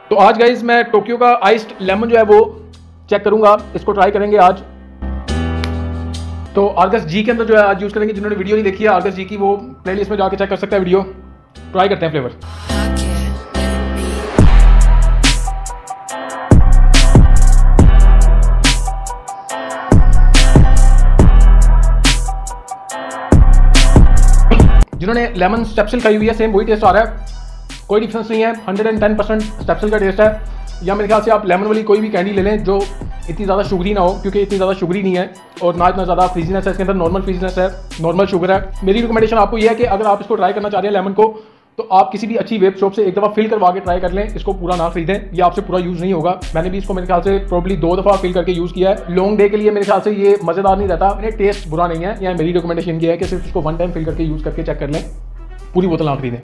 तो आज गाइस मैं टोक्यो का आइस्ड लेमन जो है वो चेक करूंगा, इसको ट्राई करेंगे आज। तो आर्गस जी के अंदर जो है आज यूज करेंगे। जिन्होंने वीडियो नहीं देखी है आर्गस जी की, वो प्लेलिस्ट में जाके चेक कर सकता है वीडियो। ट्राई करते हैं फ्लेवर। जिन्होंने लेमन स्टेप्सिल खाई हुई है सेम वही टेस्ट आ रहा है, कोई डिफरेंस नहीं है। 110% स्टेप्सिल का टेस्ट है। या मेरे ख्याल से आप लेमन वाली कोई भी कैंडी ले लें जो इतनी ज़्यादा शुगरी ना हो, क्योंकि इतनी ज़्यादा शुगरी नहीं है और ना इतना ज़्यादा फ्रीजीनेस है इसके अंदर। नॉर्मल फ्रीजीनेस है, नॉर्मल शुगर है। मेरी रिकमेंडेशन आपको ये है कि अगर आप इसको ट्राई करना चाह रहे हैं लेमन को, तो आप किसी भी अच्छी वेब शॉप से एक दफ़ा फिल करवा के ट्राई कर लें। इसको पूरा ना खरीदें, ये आपसे पूरा यूज़ नहीं होगा। मैंने भी इसको मेरे ख्याल से प्रॉब्ली 2 दफ़ा फिल करके यूज़ किया है। लॉन्ग डे के लिए मेरे ख्याल से ये मज़ेदार नहीं रहता। मेरे टेस्ट बुरा नहीं है। या मेरी रिकमेंडेशन ये है कि सिर्फ इसको 1 टाइम फिल करके यूज़ करके चेक कर लें, पूरी बोतल ना खरीदें।